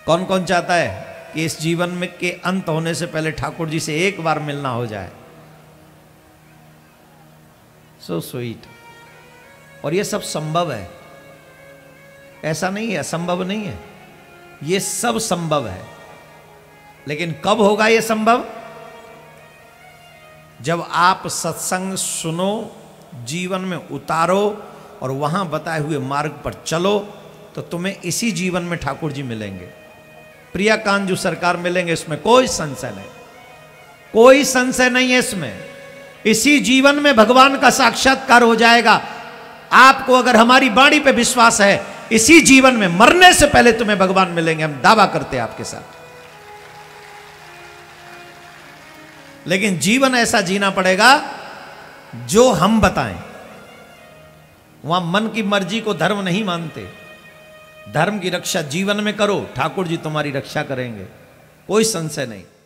कौन कौन चाहता है कि इस जीवन में के अंत होने से पहले ठाकुर जी से एक बार मिलना हो जाए? So sweet. और ये सब संभव है, ऐसा नहीं है असंभव नहीं है, ये सब संभव है। लेकिन कब होगा ये संभव? जब आप सत्संग सुनो, जीवन में उतारो और वहां बताए हुए मार्ग पर चलो, तो तुम्हें इसी जीवन में ठाकुर जी मिलेंगे, प्रिया कांजू सरकार मिलेंगे, इसमें कोई संशय नहीं, कोई संशय नहीं है इसमें। इसी जीवन में भगवान का साक्षात्कार हो जाएगा। आपको अगर हमारी वाणी पे विश्वास है, इसी जीवन में मरने से पहले तुम्हें भगवान मिलेंगे, हम दावा करते हैं आपके साथ। लेकिन जीवन ऐसा जीना पड़ेगा जो हम बताएं। वहां मन की मर्जी को धर्म नहीं मानते। धर्म की रक्षा जीवन में करो, ठाकुर जी तुम्हारी रक्षा करेंगे, कोई संशय नहीं।